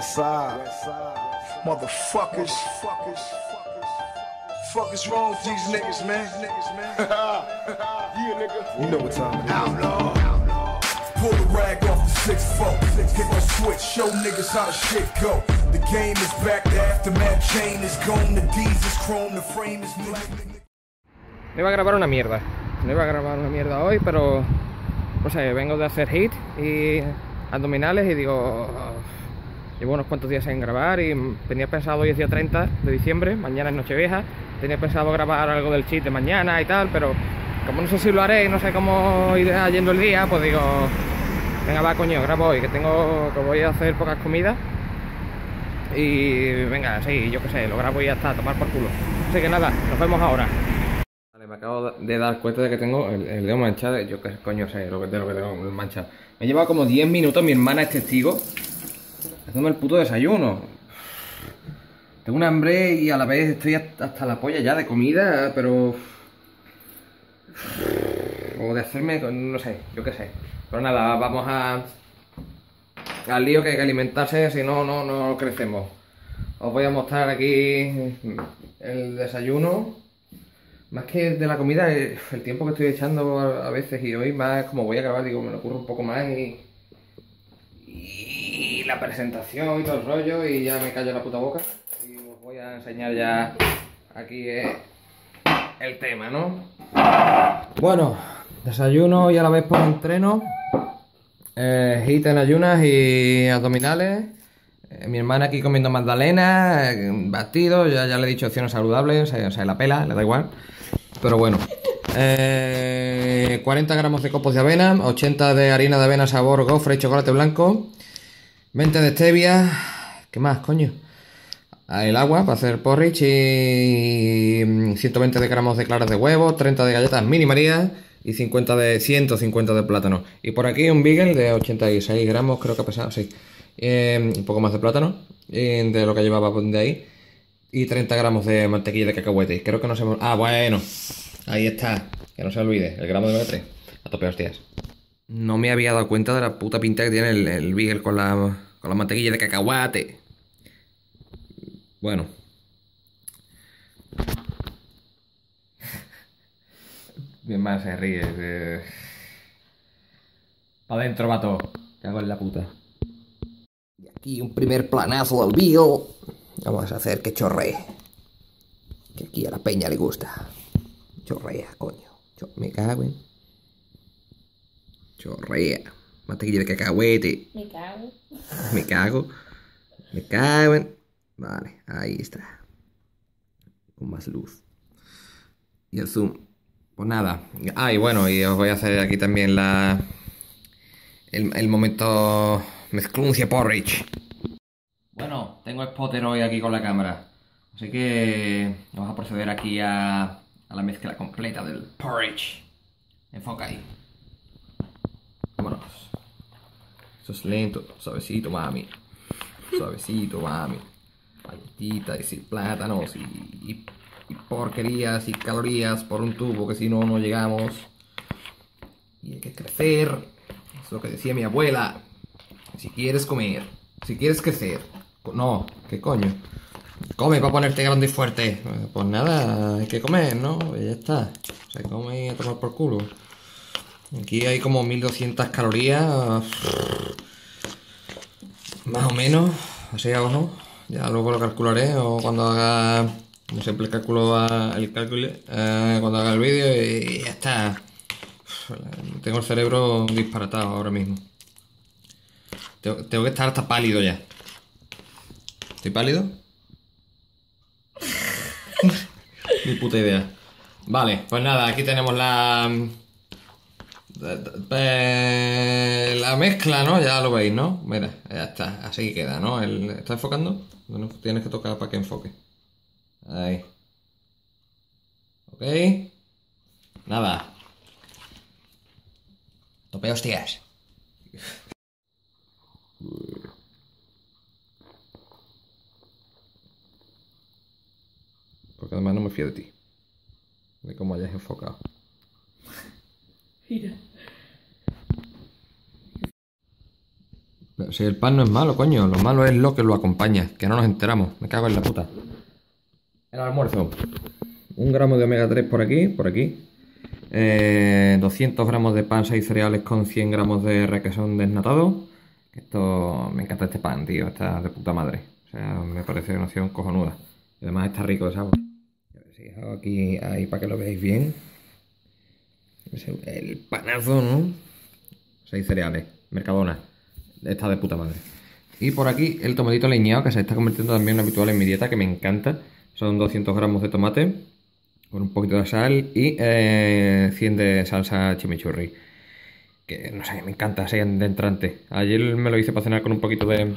West side. Motherfuckers. Fuck is wrong with these niggas, man? Yeah, nigga. You know what time it is. Outlaw. Pull the rag off the 6-4. Hit the switch, show niggas how the shit go. The game is back, the aftermath chain is gone. The D's is chrome, the frame is black. No iba a grabar una mierda. No iba a grabar una mierda hoy, pero no sé, vengo de hacer hit y abdominales y digo, llevo unos cuantos días sin grabar y tenía pensado, hoy es día 30 de diciembre, mañana es Nochevieja, tenía pensado grabar algo del cheat de mañana y tal, pero como no sé si lo haré y no sé cómo irá yendo el día, pues digo, venga va coño, grabo hoy, que voy a hacer pocas comidas y venga, sí, yo qué sé, lo grabo y ya está, a tomar por culo. Así que nada, nos vemos ahora. Vale, me acabo de dar cuenta de que tengo el dedo manchado, yo qué coño sé de lo que tengo manchado. Me he llevado como 10 minutos, mi hermana es testigo, haciendo el puto desayuno. Tengo un hambre y a la vez estoy hasta la polla ya de comida, pero... o de hacerme, no sé, yo qué sé. Pero nada, vamos al lío, que hay que alimentarse, si no, no crecemos. Os voy a mostrar aquí el desayuno. Más que de la comida, el tiempo que estoy echando a veces, y hoy más como voy a grabar, digo, me lo ocurre un poco más y la presentación y todo el rollo, y ya me callo la puta boca. Y os voy a enseñar ya aquí el tema, ¿no? Bueno, desayuno y a la vez por entreno, hit en ayunas y abdominales. Mi hermana aquí comiendo magdalena, batido, ya le he dicho opciones saludables, o sea, la pela, le da igual. Pero bueno, 40 gramos de copos de avena, 80 de harina de avena sabor gofre y chocolate blanco, 20 de stevia, ¿qué más, coño? El agua para hacer porridge y 120 de gramos de claras de huevo, 30 de galletas mini María y 150 de plátano. Y por aquí un bagel de 86 gramos, creo que ha pesado, sí. Un poco más de plátano, de lo que llevaba de ahí. Y 30 gramos de mantequilla de cacahuete. Creo que no se me... Ah, bueno. Ahí está. Que no se olvide. El gramo de metre. A tope, hostias. No me había dado cuenta de la puta pinta que tiene el bagel con la mantequilla de cacahuete. Bueno. Bien más se ríe. Pa' dentro, vato. Cago en la puta. Y aquí un primer planazo al bagel. Vamos a hacer que chorree. Que aquí a la peña le gusta. Chorrea, coño. Me cago en... Chorrea. Mantequilla de cacahuete. Me cago. Me cago. Me cago en... Vale, ahí está. Con más luz. Y el zoom. Pues nada. Ah, y bueno, y os voy a hacer aquí también el momento mezcluncia porridge. Bueno, tengo spotter hoy aquí con la cámara, así que vamos a proceder aquí a la mezcla completa del porridge. Enfoca ahí. Vámonos. Eso es lento, suavecito, mami. Suavecito, mami. Galletitas y sin plátanos y porquerías y calorías por un tubo, que si no, no llegamos. Y hay que crecer. Es lo que decía mi abuela. Si quieres comer, si quieres crecer. No, ¿qué coño? Come para ponerte grande y fuerte. Pues nada, hay que comer, ¿no? Y ya está. Se come y a tomar por culo. Aquí hay como 1200 calorías. Más o menos. Así a ojo. Ya luego lo calcularé. O cuando haga... Como siempre calculo el cálculo. Cuando haga el vídeo y ya está. Tengo el cerebro disparatado ahora mismo. Tengo que estar hasta pálido ya. ¿Estoy pálido? Ni puta idea. Vale, pues nada, aquí tenemos la mezcla, ¿no? Ya lo veis, ¿no? Mira, ya está, así queda, ¿no? ¿Está enfocando? Bueno, tienes que tocar para que enfoque. Ahí. Ok. Nada. Tope, hostias. Porque además no me fío de ti. De cómo hayas enfocado. Mira. Si el pan no es malo, coño, lo malo es lo que lo acompaña, que no nos enteramos, me cago en la puta. El almuerzo. 1 gramo de omega 3 por aquí, 200 gramos de pan, 6 cereales con 100 gramos de requesón desnatado. Esto, me encanta este pan, tío, está de puta madre. O sea, me parece una opción cojonuda. Y además está rico de sabor. A ver si hago aquí, ahí para que lo veáis bien. El panazo, ¿no? 6 cereales, Mercadona. Está de puta madre. Y por aquí el tomatito leñado, que se está convirtiendo también en habitual en mi dieta, que me encanta. Son 200 gramos de tomate con un poquito de sal y 100 de salsa chimichurri. Que no sé, me encanta, así de entrante. Ayer me lo hice para cenar con un poquito de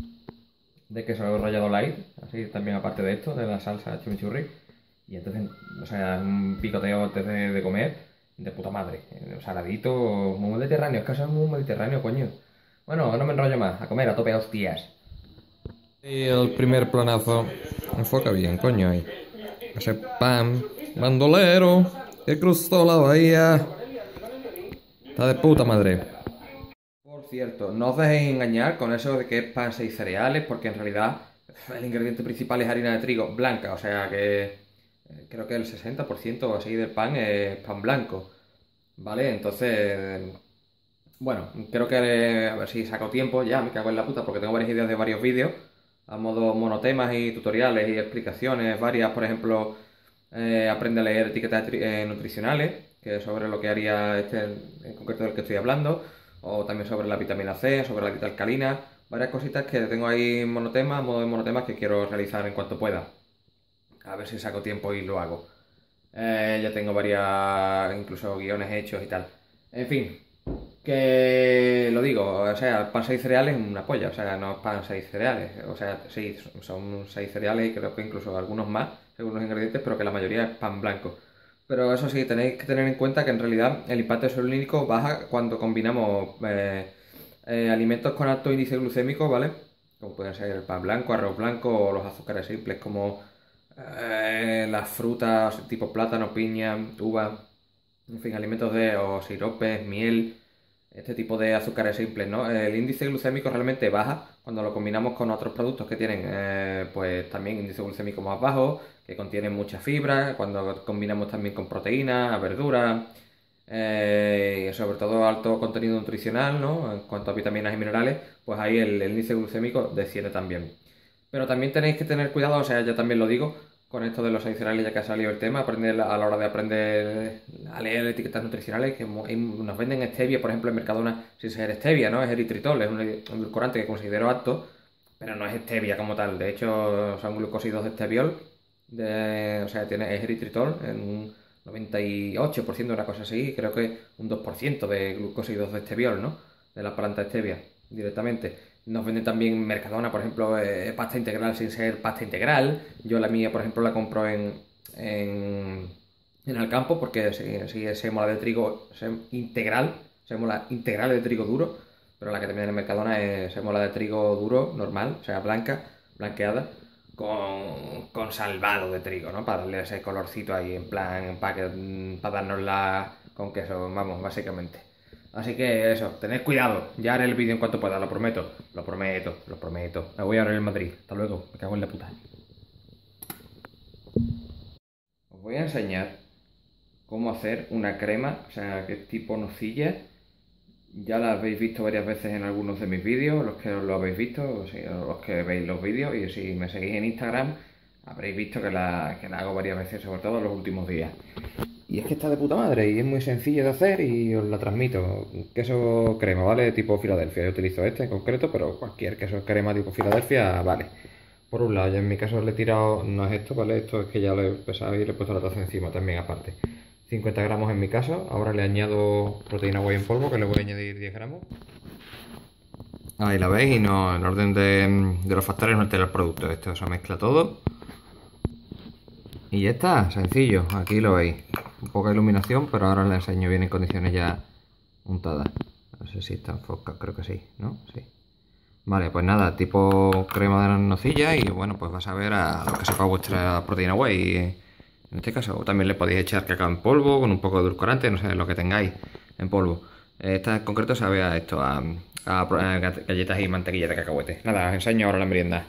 queso rallado light, así también aparte de esto, de la salsa chimichurri. Y entonces, o sea, un picoteo antes de comer, de puta madre. Saladito, muy mediterráneo, es que es muy mediterráneo, coño. Bueno, no me enrollo más, a comer a tope a hostias. Y el primer planazo, enfoca bien, coño, ahí. Ese pan bandolero que cruzó la bahía. Está de puta madre. Por cierto, no os dejéis engañar con eso de que es pan 6 cereales, porque en realidad el ingrediente principal es harina de trigo blanca, o sea que creo que el 60% o así del pan es pan blanco, ¿vale? Entonces, bueno, creo que a ver si saco tiempo, ya me cago en la puta, porque tengo varias ideas de varios vídeos, a modo monotemas y tutoriales y explicaciones varias, por ejemplo, aprende a leer etiquetas nutricionales, que es sobre lo que haría este en concreto del que estoy hablando, o también sobre la vitamina C, sobre la dieta alcalina, varias cositas que tengo ahí en monotemas, modo de monotemas que quiero realizar en cuanto pueda. A ver si saco tiempo y lo hago. Ya tengo varias, incluso guiones hechos y tal. En fin, que lo digo, o sea, pan 6 cereales es una polla, o sea, no es pan 6 cereales, o sea, sí, son 6 cereales y creo que incluso algunos más, según los ingredientes, pero que la mayoría es pan blanco. Pero eso sí, tenéis que tener en cuenta que en realidad el impacto insulínico baja cuando combinamos alimentos con alto índice glucémico, ¿vale? Como pueden ser el pan blanco, arroz blanco o los azúcares simples como las frutas tipo plátano, piña, uva, en fin, alimentos o siropes, miel, este tipo de azúcares simples, ¿no? El índice glucémico realmente baja cuando lo combinamos con otros productos que tienen pues también índice glucémico más bajo, que contienen mucha fibra, cuando combinamos también con proteínas, verduras, y sobre todo alto contenido nutricional, ¿no? En cuanto a vitaminas y minerales, pues ahí el índice glucémico desciende también. Pero también tenéis que tener cuidado, o sea, ya también lo digo, con esto de los 6 cereales, ya que ha salido el tema, aprender a la hora de aprender a leer etiquetas nutricionales, que nos venden stevia, por ejemplo, en Mercadona, sin ser stevia, ¿no? Es eritritol, es un edulcorante que considero apto, pero no es stevia como tal. De hecho, son glucósidos de steviol, o sea, es eritritol en un 98%, una cosa así, creo que un 2% de glucósidos de steviol, ¿no? De la planta stevia, directamente. Nos venden también Mercadona, por ejemplo, pasta integral sin ser pasta integral. Yo la mía, por ejemplo, la compro en Alcampo porque sí es sémola de trigo integral, sémola integral de trigo duro, pero la que también en Mercadona es sémola de trigo duro, normal, o sea, blanca, blanqueada, con salvado de trigo, ¿no? Para darle ese colorcito ahí, en plan, para dárnosla con queso, vamos, básicamente. Así que eso, tened cuidado, ya haré el vídeo en cuanto pueda, lo prometo, lo prometo, lo prometo. Me voy a ver en Madrid, hasta luego, me cago en la puta. Os voy a enseñar cómo hacer una crema, o sea, que es tipo nocilla. Ya la habéis visto varias veces en algunos de mis vídeos, los que lo habéis visto, o sea, los que veis los vídeos, y si me seguís en Instagram, habréis visto que la hago varias veces, sobre todo en los últimos días. Y es que está de puta madre y es muy sencillo de hacer y os la transmito. Queso crema, ¿vale? Tipo Filadelfia. Yo utilizo este en concreto, pero cualquier queso crema tipo Filadelfia, vale. Por un lado, ya en mi caso le he tirado, no es esto, ¿vale? Esto es que ya lo he pesado y le he puesto la taza encima también aparte. 50 gramos en mi caso. Ahora le añado proteína whey en polvo, que le voy a añadir 10 gramos. Ahí la veis y no, en orden de los factores no altera el producto. Esto se mezcla todo. Y ya está, sencillo, aquí lo veis. Un poca iluminación, pero ahora os la enseño bien en condiciones ya untadas. No sé si está enfocado, creo que sí, ¿no? Sí. Vale, pues nada, tipo crema de nocilla y bueno, pues vas a ver a lo que sepa vuestra proteína whey. En este caso también le podéis echar cacao en polvo con un poco de edulcorante, no sé, lo que tengáis en polvo. Esta en concreto sabe a esto, a galletas y mantequilla de cacahuete. Nada, os enseño ahora la merienda.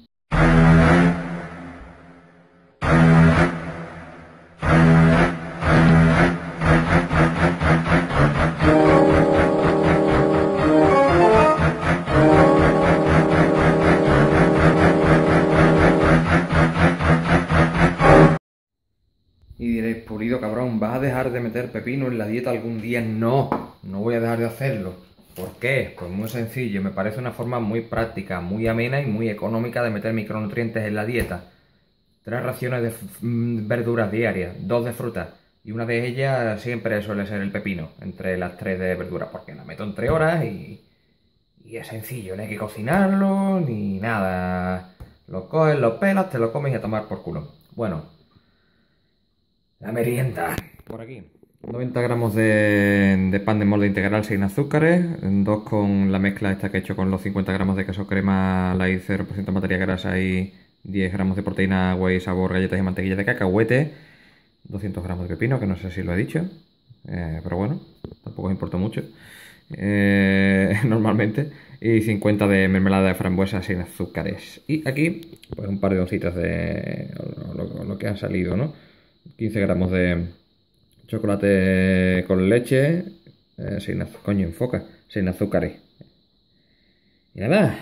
Y diréis, Pulido, cabrón, ¿vas a dejar de meter pepino en la dieta algún día? No, no voy a dejar de hacerlo. ¿Por qué? Pues muy sencillo, me parece una forma muy práctica, muy amena y muy económica de meter micronutrientes en la dieta. 3 raciones de verduras diarias, 2 de fruta. Y una de ellas siempre suele ser el pepino, entre las 3 de verduras, porque la meto en 3 horas y es sencillo, no hay que cocinarlo ni nada. Lo coges, lo pelas, te lo comes y a tomar por culo. Bueno, la merienda. Por aquí. 90 gramos de pan de molde integral sin azúcares, 2 con la mezcla esta que he hecho con los 50 gramos de queso crema light, 0% materia grasa y 10 gramos de proteína, agua y sabor, galletas y mantequilla de cacahuete, 200 gramos de pepino, que no sé si lo he dicho, pero bueno, tampoco me importa mucho, normalmente, y 50 de mermelada de frambuesa sin azúcares. Y aquí, pues un par de oncitas de lo que han salido, ¿no? 15 gramos de chocolate con leche, sin azúcar, coño, enfoca, sin azúcares. Y nada,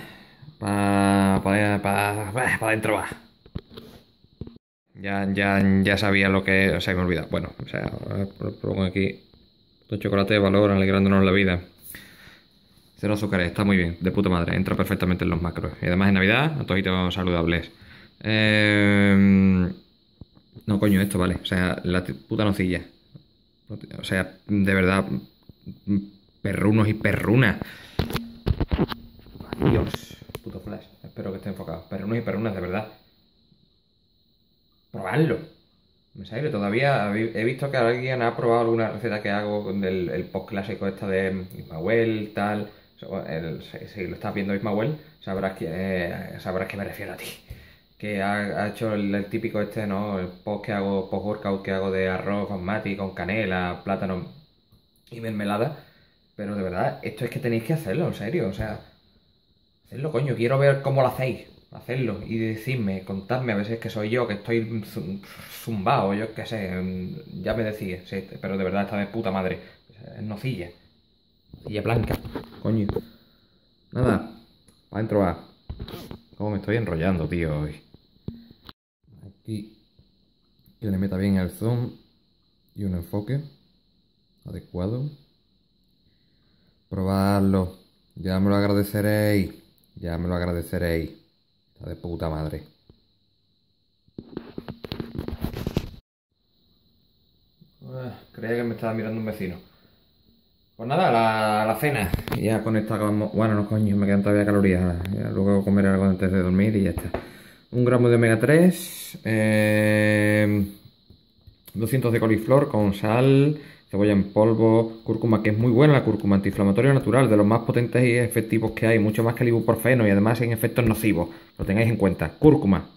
para adentro va. Ya sabía lo que... O sea, me he olvidado. Bueno, o sea, pongo aquí un chocolate de valor alegrándonos la vida. 0 azúcares, está muy bien, de puta madre, entra perfectamente en los macros. Y además en Navidad, antojitos saludables. No, coño, esto vale. O sea, la puta nocilla. O sea, de verdad, perrunos y perrunas. Dios, puto flash. Espero que esté enfocado. Perrunos y perrunas, de verdad. Probadlo. En serio, todavía he visto que alguien ha probado alguna receta que hago del el post clásico esta de Ismael, tal. Si lo estás viendo Ismael, sabrás que me refiero a ti. Que ha hecho el típico este, ¿no? El post que hago, post workout que hago de arroz basmati con canela, plátano y mermelada. Pero de verdad, esto es que tenéis que hacerlo, en serio, o sea, hacerlo, coño, quiero ver cómo lo hacéis, hacerlo y decidme, contadme a veces que soy yo, que estoy zumbado, yo qué sé, ya me decís, sí, pero de verdad está de puta madre, es nocilla, nocilla blanca, coño. Nada, para adentro va. Cómo me estoy enrollando, tío, hoy. Aquí, que le meta bien el zoom y un enfoque adecuado. Probadlo, ya me lo agradeceréis, ya me lo agradeceréis. Está de puta madre. Creía que me estaba mirando un vecino. Pues nada, la cena. Y ya con esta acabamos. Bueno, no coño, me quedan todavía calorías. Ya luego comeré algo antes de dormir y ya está. 1 gramo de omega 3, 200 de coliflor con sal, cebolla en polvo, cúrcuma, que es muy buena la cúrcuma, antiinflamatorio natural, de los más potentes y efectivos que hay, mucho más que el ibuprofeno y además sin efectos nocivos. Lo tengáis en cuenta. Cúrcuma.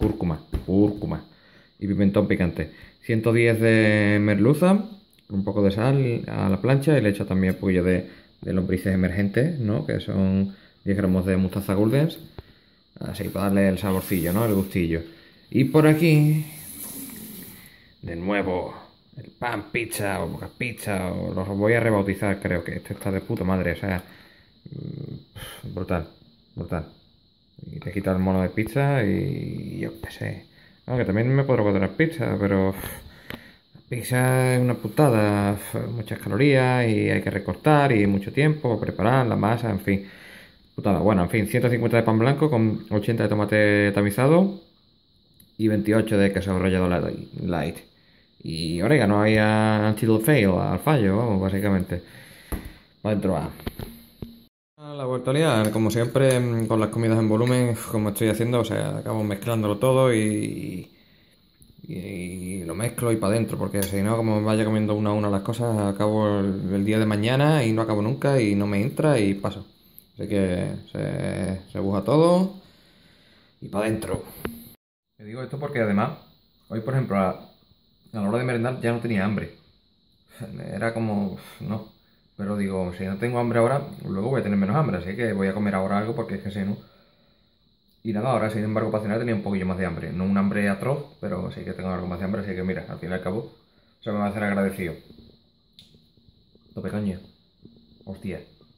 Y pimentón picante. 110 de merluza, un poco de sal a la plancha y le echo también un poquillo de lombrices emergentes, ¿no? Que son 10 gramos de mostaza Guldens. Así, para darle el saborcillo, ¿no? El gustillo. Y por aquí, de nuevo, el pan pizza o boca pizza, o los voy a rebautizar, creo que este está de puta madre, o sea, brutal. Y te quita el mono de pizza y yo qué sé. Aunque también me puedo encontrar pizza, pero la pizza es una putada, muchas calorías y hay que recortar y mucho tiempo, preparar la masa, en fin. Putada. Bueno, en fin, 150 de pan blanco con 80 de tomate tamizado y 28 de queso rallado light. Y orégano ahí until fail, al fallo, vamos, básicamente. Va dentro a la vuelta a liar, como siempre, con las comidas en volumen, como estoy haciendo, o sea, acabo mezclándolo todo y lo mezclo y para adentro, porque si no, como me vaya comiendo una a una las cosas, acabo el día de mañana y no acabo nunca y no me entra y paso. Así que se buja todo y para adentro. Te digo esto porque además, hoy por ejemplo, a la hora de merendar ya no tenía hambre. Era como, no. Pero digo, si no tengo hambre ahora, luego voy a tener menos hambre, así que voy a comer ahora algo porque es que si no. Y nada, ahora sin embargo para cenar tenía un poquillo más de hambre. No un hambre atroz, pero sí que tengo algo más de hambre, así que mira, al fin y al cabo, eso me va a hacer agradecido. Tope caña. Hostia.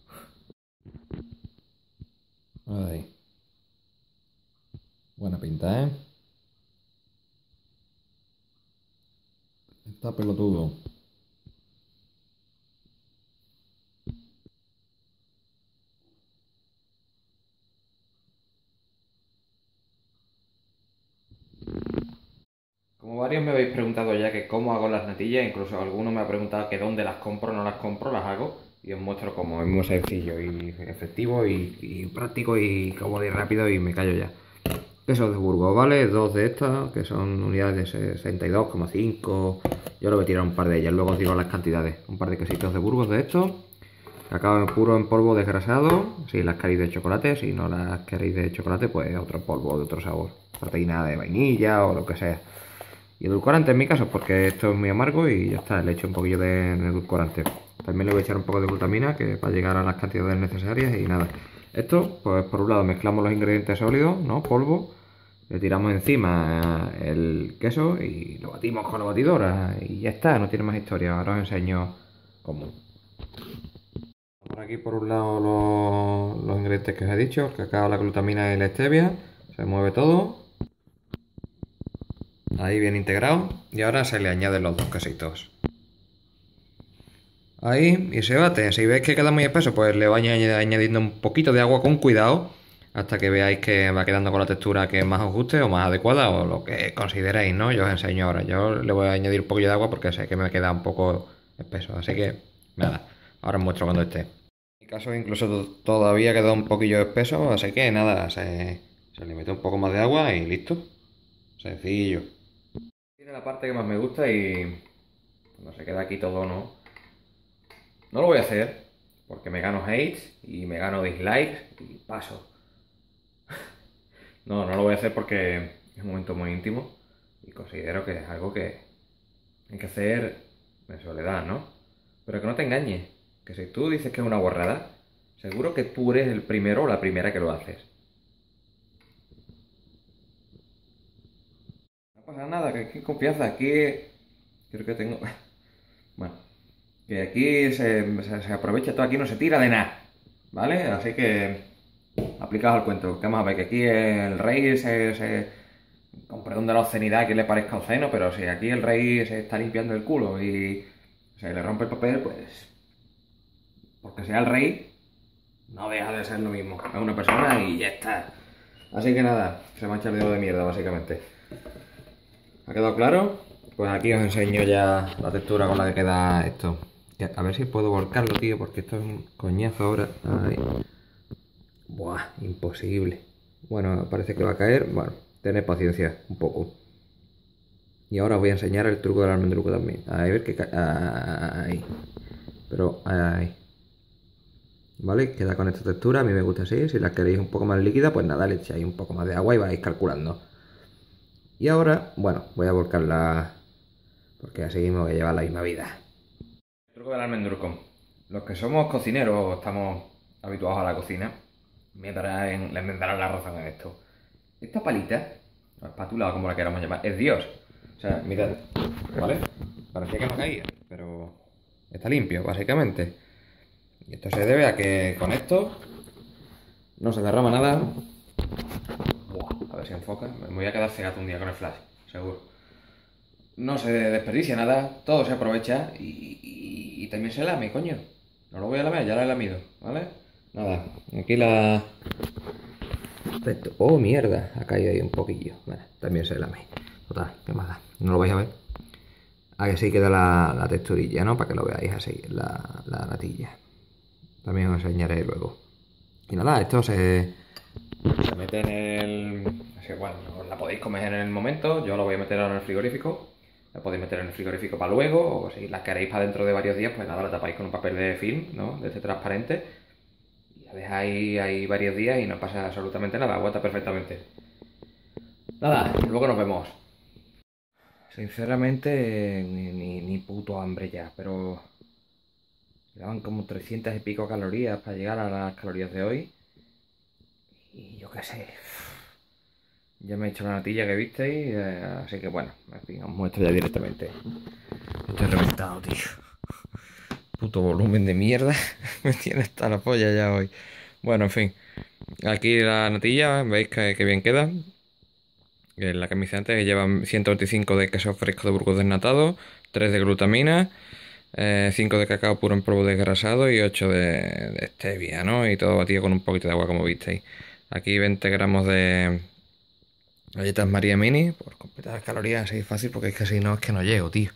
Ay. Buena pinta, ¿eh? Está pelotudo. Como varios me habéis preguntado ya que cómo hago las natillas, incluso alguno me ha preguntado que dónde las compro, no las compro, las hago y os muestro cómo es muy sencillo y efectivo y práctico y cómodo y rápido y me callo ya. Quesos de Burgos, ¿vale? Dos de estas, que son unidades de 62,5. Yo le voy a tirar un par de ellas, luego os digo las cantidades. Un par de quesitos de Burgos de estos. Cacao puro en polvo desgrasado, si las queréis de chocolate, si no las queréis de chocolate, pues otro polvo de otro sabor. Proteína de vainilla o lo que sea. Y edulcorante en mi caso, porque esto es muy amargo y ya está, le echo un poquillo de edulcorante. También le voy a echar un poco de glutamina, que para llegar a las cantidades necesarias y nada. Esto, pues por un lado mezclamos los ingredientes sólidos, ¿no? Polvo, le tiramos encima el queso y lo batimos con la batidora y ya está, no tiene más historia. Ahora os enseño cómo. Por aquí por un lado los ingredientes que os he dicho, el cacao, la glutamina y la stevia, se mueve todo. Ahí bien integrado y ahora se le añaden los dos quesitos. Ahí y se bate. Si veis que queda muy espeso, pues le voy añadiendo un poquito de agua con cuidado hasta que veáis que va quedando con la textura que más os guste o más adecuada o lo que consideréis, ¿no? Yo os enseño ahora. Yo le voy a añadir un poquillo de agua porque sé que me queda un poco espeso. Así que nada, ahora os muestro cuando esté. En mi caso incluso todavía queda un poquillo espeso, así que nada, se le mete un poco más de agua y listo. Sencillo. Tiene la parte que más me gusta y cuando se queda aquí todo, no lo voy a hacer porque me gano hates y me gano dislikes y paso. No lo voy a hacer porque es un momento muy íntimo y considero que es algo que hay que hacer en soledad, ¿no? Pero que no te engañes, que si tú dices que es una guarrada, seguro que tú eres el primero o la primera que lo haces. No pasa nada, que aquí confianza, aquí creo que tengo... Bueno, que aquí se aprovecha todo, aquí no se tira de nada, ¿vale? Así que aplicaos al cuento, que vamos a ver que aquí el rey con perdón de la obscenidad que le parezca obsceno, pero si aquí el rey se está limpiando el culo y se le rompe el papel, pues porque sea el rey, no deja de ser lo mismo, es una persona y ya está. Así que nada, se mancha el dedo de mierda básicamente. ¿Ha quedado claro? Pues aquí os enseño ya la textura con la que queda esto. A ver si puedo volcarlo, tío, porque esto es un coñazo ahora. Ay. Buah, imposible. Bueno, parece que va a caer. Bueno, tened paciencia, un poco. Y ahora os voy a enseñar el truco del almendruco también. A ver que cae. Ay. Pero, ay. ¿Vale? Queda con esta textura, a mí me gusta así. Si la queréis un poco más líquida, pues nada, le echáis un poco más de agua y vais calculando. Y ahora, bueno, voy a volcarla porque así me voy a llevar la misma vida. El truco del almendruco. Los que somos cocineros o estamos habituados a la cocina, les darán la razón en esto. Esta palita, o espátula o como la queramos llamar, es Dios. O sea, mirad, ¿vale? Parecía que no caía, pero está limpio, básicamente. Y esto se debe a que con esto no se derrama nada. Buah, a ver si enfoca. Me voy a quedar cegado un día con el flash, seguro. No se desperdicia nada, todo se aprovecha y también se lame, coño. No lo voy a lamer, ya lo he lamido, ¿vale? Nada, aquí la... Oh, mierda, ha caído ahí un poquillo. Bueno, también se lame. Total, qué más da. No lo vais a ver. Así queda la texturilla, ¿no? Para que lo veáis así, la natilla. También os enseñaré luego. Y nada, esto se mete en el... Bueno, la podéis comer en el momento. Yo lo voy a meter ahora en el frigorífico. La podéis meter en el frigorífico para luego. O si la queréis para dentro de varios días, pues nada, la tapáis con un papel de film, ¿no? De este transparente. Y la dejáis ahí varios días y no pasa absolutamente nada. Aguanta perfectamente. Nada, luego nos vemos. Sinceramente, ni puto hambre ya, pero Daban como 300 y pico calorías para llegar a las calorías de hoy. Y yo qué sé. Ya me he hecho la natilla que visteis, así que bueno, en fin, os muestro ya directamente. Estoy reventado, tío. Puto volumen de mierda. Me tiene hasta la polla ya hoy. Bueno, en fin. Aquí la natilla, veis que bien queda. La que me hice antes lleva 125 de queso fresco de Burgos desnatado, 3 de glutamina, 5 de cacao puro en polvo desgrasado y 8 de stevia, ¿no? Y todo batido con un poquito de agua, como visteis. Aquí 20 gramos de galletas María Mini, por completar las calorías así fácil, porque es que si no, es que no llego, tío.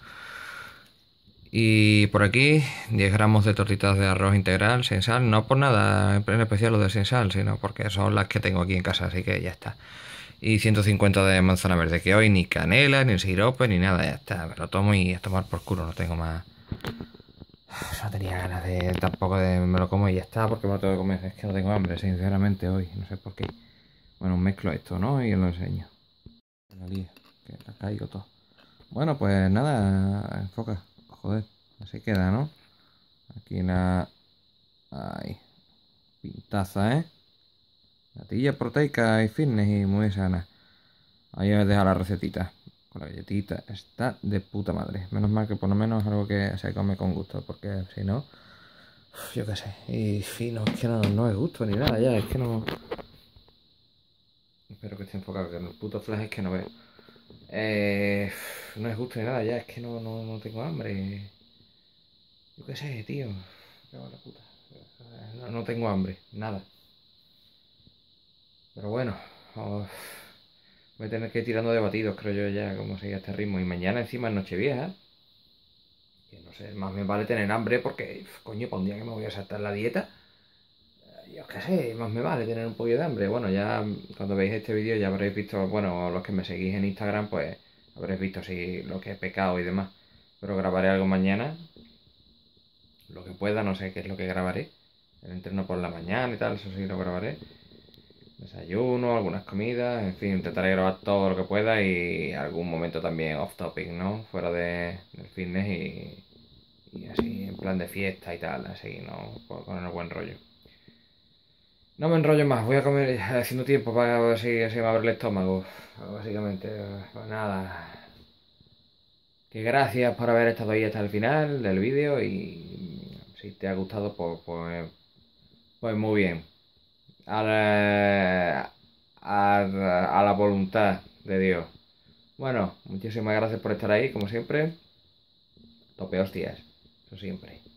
Y por aquí 10 gramos de tortitas de arroz integral sin sal, no por nada en especial lo de sin sal, sino porque son las que tengo aquí en casa, así que ya está. Y 150 de manzana verde, que hoy ni canela, ni sirope, ni nada, ya está. Me lo tomo y a tomar por culo, no tengo más. No tenía ganas de tampoco de me lo como y ya está, porque me lo tengo que comer. Es que no tengo hambre, sinceramente, hoy, no sé por qué. Bueno, mezclo esto, ¿no? Y os lo enseño. La lío, que la caigo todo. Bueno, pues nada, enfoca. Joder, así queda, ¿no? Aquí la... Ahí. Pintaza, ¿eh? Natilla proteica y fitness y muy sana. Ahí os dejo la recetita. Con la galletita. Está de puta madre. Menos mal que por lo menos es algo que se come con gusto. Porque si no... Yo qué sé. Y fino, es que no es gusto ni nada ya. Es que no... Espero que esté enfocado, que en el puto flash es que no veo. No es gusto ni nada ya. Es que no tengo hambre. Yo qué sé, tío. Me cago en la puta. No tengo hambre. Nada. Pero bueno. Voy a tener que ir tirando de batidos, creo yo ya, como sigue este ritmo. Y mañana encima es Nochevieja. Que no sé, más me vale tener hambre porque, coño, para un día que me voy a saltar la dieta, yo qué sé, más me vale tener un poquito de hambre. Bueno, ya cuando veis este vídeo ya habréis visto, bueno, los que me seguís en Instagram, pues habréis visto así lo que he pecado y demás. Pero grabaré algo mañana, lo que pueda, no sé qué es lo que grabaré. El entreno por la mañana y tal, eso sí lo grabaré. Desayuno, algunas comidas, en fin, intentaré grabar todo lo que pueda y algún momento también off topic, ¿no? Fuera del fitness y así en plan de fiesta y tal, así, ¿no? Con el buen rollo. No me enrollo más, voy a comer haciendo tiempo para ver si así me abre el estómago, básicamente. Pues nada. Que gracias por haber estado ahí hasta el final del vídeo y si te ha gustado, pues muy bien. A la voluntad de Dios. Bueno, muchísimas gracias por estar ahí, como siempre. Tope hostias, eso siempre.